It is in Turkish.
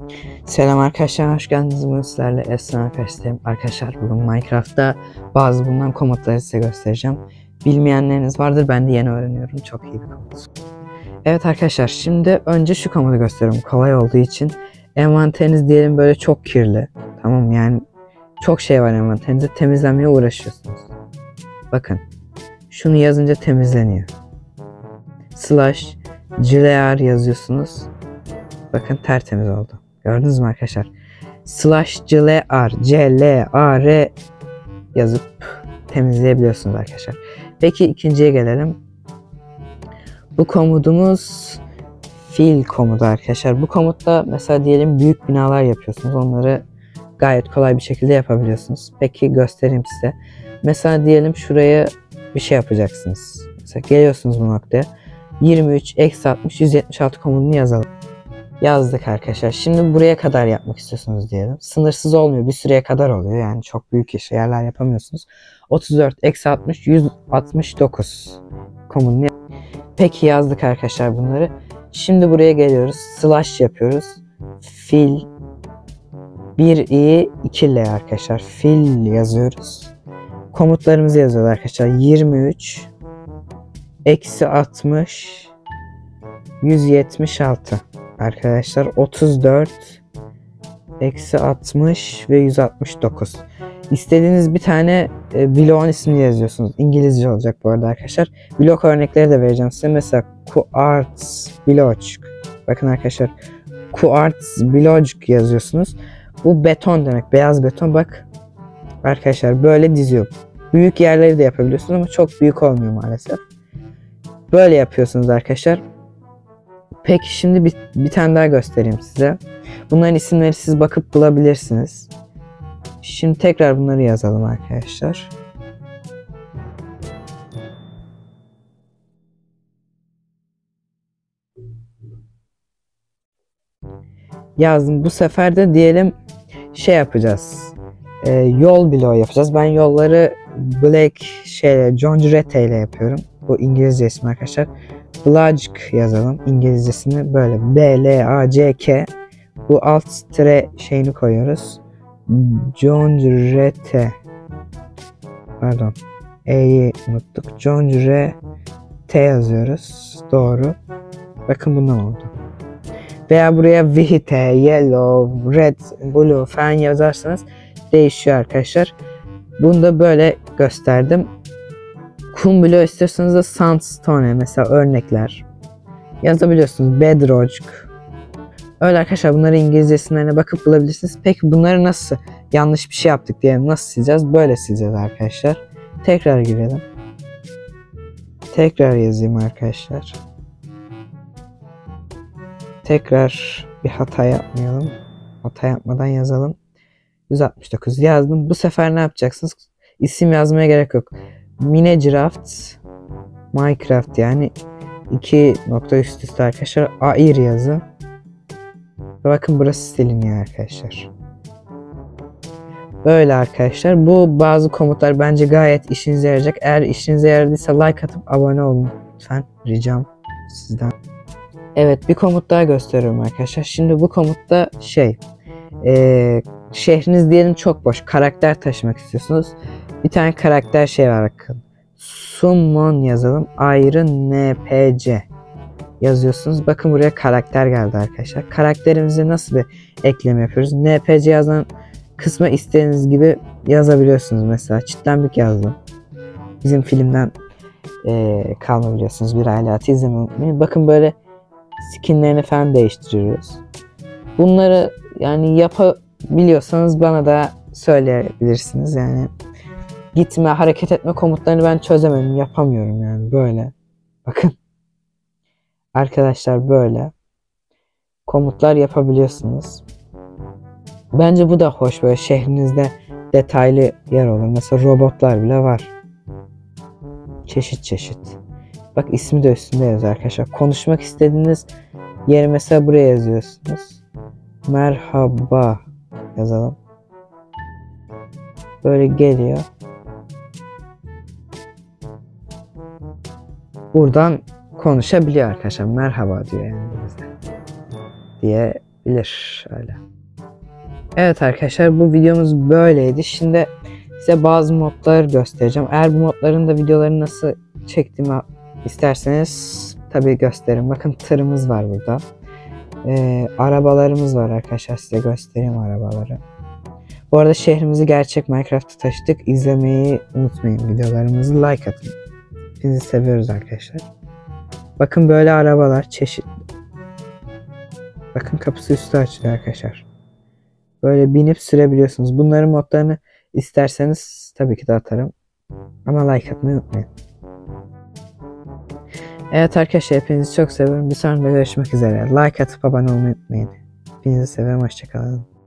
Selam arkadaşlar, hoş geldiniz. Bugün sizlerle Efsane arkadaşlarım. Arkadaşlar bugün Minecraft'ta bazı bulunan komutları size göstereceğim. Bilmeyenleriniz vardır, ben de yeni öğreniyorum. Çok iyi bir komut. Evet arkadaşlar, şimdi önce şu komutu gösteriyorum kolay olduğu için. Envanteriniz diyelim böyle çok kirli. Tamam, yani çok şey var envanterinizde, temizlenmeye uğraşıyorsunuz. Bakın, şunu yazınca temizleniyor. /clear yazıyorsunuz. Bakın tertemiz oldu. Gördünüz mü arkadaşlar? /clear yazıp temizleyebiliyorsunuz arkadaşlar. Peki ikinciye gelelim. Bu komutumuz fill komutu arkadaşlar. Bu komutta mesela diyelim büyük binalar yapıyorsunuz. Onları gayet kolay bir şekilde yapabiliyorsunuz. Peki göstereyim size. Mesela diyelim şuraya bir şey yapacaksınız. Mesela geliyorsunuz bu noktaya. 23 -60 176 komutunu yazalım. Yazdık arkadaşlar. Şimdi buraya kadar yapmak istiyorsunuz diyelim. Sınırsız olmuyor. Bir süreye kadar oluyor. Yani çok büyük yerler yapamıyorsunuz. 34 -60 169 komutunu. Peki yazdık arkadaşlar bunları. Şimdi buraya geliyoruz. Slash yapıyoruz. Fill 1i 2l arkadaşlar. Fill yazıyoruz. Komutlarımızı yazıyoruz arkadaşlar. 23 -60 176 arkadaşlar. 34 -60 ve 169. İstediğiniz bir tane bloğun ismini yazıyorsunuz. İngilizce olacak bu arada arkadaşlar. Blok örnekleri de vereceğim size. Mesela quartz block. Bakın arkadaşlar, quartz block yazıyorsunuz. Bu beton demek. Beyaz beton. Bak arkadaşlar, böyle diziyor. Büyük yerleri de yapabiliyorsunuz ama çok büyük olmuyor maalesef. Böyle yapıyorsunuz arkadaşlar. Peki şimdi bir tane daha göstereyim size. Bunların isimleri siz bakıp bulabilirsiniz. Şimdi tekrar bunları yazalım arkadaşlar. Yazdım. Bu sefer de diyelim şey yapacağız. Yol bloğu yapacağız. Ben yolları Black John Rete ile yapıyorum. Bu İngilizce ismi arkadaşlar. Black yazalım. İngilizcesini böyle B-L-A-C-K. Bu alt tire şeyini koyuyoruz. John Rete. Pardon. E'yi unuttuk. John Rete yazıyoruz. Doğru. Bakın bundan oldu. Veya buraya white, yellow, red, blue falan yazarsanız değişiyor arkadaşlar. Bunu da böyle gösterdim. Kum bloğu istiyorsanız da sandstone mesela örnekler yazabiliyorsunuz. Bedrock. Öyle arkadaşlar, bunları İngilizcesinlerine bakıp bulabilirsiniz. Peki bunları nasıl, yanlış bir şey yaptık diyelim, nasıl sileceğiz? Böyle sileceğiz arkadaşlar. Tekrar girelim. Tekrar yazayım arkadaşlar. Tekrar bir hata yapmayalım. Hata yapmadan yazalım. 169 yazdım. Bu sefer ne yapacaksınız? İsim yazmaya gerek yok. Minecraft Minecraft yani 2 nokta üst üste arkadaşlar. Air yazın. Bakın burası siliniyor arkadaşlar. Böyle arkadaşlar. Bu bazı komutlar bence gayet işinize yarayacak. Eğer işinize yaradıysa like atıp abone olun lütfen. Ricam sizden. Evet, bir komut daha gösteriyorum arkadaşlar. Şimdi bu komutta şehriniz diyelim çok boş. Karakter taşımak istiyorsunuz. Bir tane karakter var bakın. Summon yazalım. Iron NPC yazıyorsunuz. Bakın buraya karakter geldi arkadaşlar. Karakterimize nasıl bir ekleme yapıyoruz? NPC yazan kısma istediğiniz gibi yazabiliyorsunuz. Mesela çitlenbik yazdım. Bizim filmden kalma biliyorsunuz. Bir aileti izlemeyi unutmayın. Bakın böyle skinlerini falan değiştiriyoruz. Bunları yani yapabiliyorsanız bana da söyleyebilirsiniz. Yani gitme, hareket etme komutlarını ben çözemedim. Yapamıyorum yani böyle. Bakın. Arkadaşlar böyle komutlar yapabiliyorsunuz. Bence bu da hoş, böyle şehrinizde detaylı yer olur. Mesela robotlar bile var. Çeşit çeşit. Bak ismi de üstünde yazıyor arkadaşlar. Konuşmak istediğiniz yeri mesela buraya yazıyorsunuz. Merhaba yazalım. Böyle geliyor. Buradan konuşabiliyor arkadaşlar. Merhaba diyor yani bizde. olabilir öyle. Evet arkadaşlar, bu videomuz böyleydi. Şimdi size bazı modları göstereceğim. Eğer bu modların da videolarını nasıl çektiğimi isterseniz tabii gösteririm. Bakın tırımız var burada. Arabalarımız var arkadaşlar, size göstereyim arabaları. Bu arada şehrimizi gerçek Minecraft'a taşıdık. İzlemeyi unutmayın, videolarımızı like atın. Bizi seviyoruz arkadaşlar. Bakın böyle arabalar çeşitli. Bakın kapısı üstü açılıyor arkadaşlar. Böyle binip sürebiliyorsunuz. Bunların modlarını isterseniz tabii ki de atarım. Ama like atmayı unutmayın. Evet arkadaşlar, hepinizi çok seviyorum. Bir sonraki görüşmek üzere. Like atıp abone olmayı unutmayın. Hepinizi seviyorum. Hoşçakalın.